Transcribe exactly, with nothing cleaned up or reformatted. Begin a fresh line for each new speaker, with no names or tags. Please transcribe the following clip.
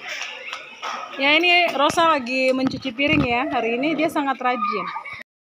Ya ini Rosa lagi mencuci piring ya. Hari ini dia sangat rajin.